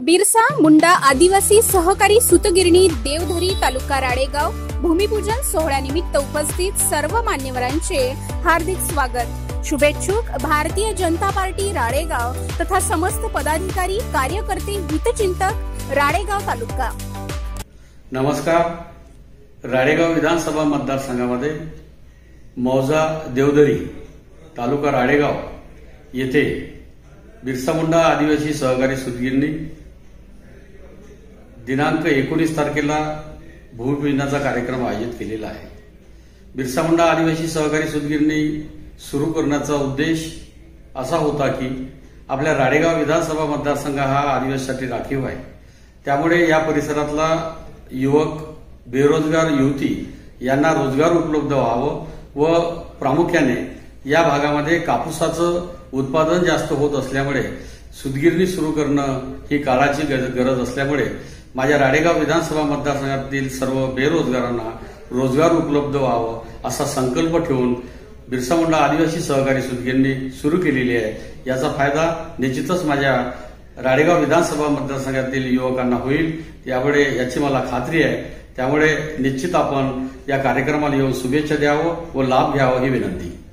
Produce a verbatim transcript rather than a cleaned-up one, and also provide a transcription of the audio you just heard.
बिरसा मुंडा आदिवासी सहकारी सूतगिरणी देवधरी तालुका राळेगाव भूमिपूजन सोहळ्यानिमित्त उपस्थित सर्व मान्यवरांचे हार्दिक स्वागत। शुभेच्छुक भारतीय जनता पार्टी राळेगाव तथा समस्त पदाधिकारी कार्यकर्ते हितचिंतक राळेगाव तालुका। नमस्कार। राळेगाव विधानसभा मतदारसंघामध्ये मौजा देवधरी तालुका राळेगाव येथे बिरसा मुंडा आदिवासी सहकारी सूतगिरणी दिनांक एकोणीस तारखेला भूमिपूजनाचा कार्यक्रम आयोजित केलेला आहे। बिरसा मुंडा आदिवासी सहकारी सूतगिरणी सुरू करण्याचा उद्देश असा होता की आपल्या राळेगाव विधानसभा मतदारसंघ हा आदिवासीसाठी राखीव आहे, त्यामुळे या परिसरातला युवक बेरोजगार युवती यांना रोजगार उपलब्ध व्हावं व प्रामुख्याने या भागामध्ये कापूसाचं उत्पादन जास्त होत असल्यामुळे सूतगिरणी सुरू करणं ही काळाची गरज असल्यामुळे माझ्या राळेगाव विधानसभा मतदारसंघातील सर्व बेरोजगारांना रोजगार उपलब्ध व्हावं असा संकल्प ठेवून बिरसा मुंडा आदिवासी सहकारी सूतगिरणी सुरू केलेली आहे। याचा फायदा निश्चितच माझ्या राळेगाव विधानसभा मतदारसंघातील युवकांना होईल, यामुळे याची मला खात्री आहे। त्यामुळे निश्चित आपण या कार्यक्रमाला येऊन शुभेच्छा द्यावं व लाभ घ्यावा ही विनंती।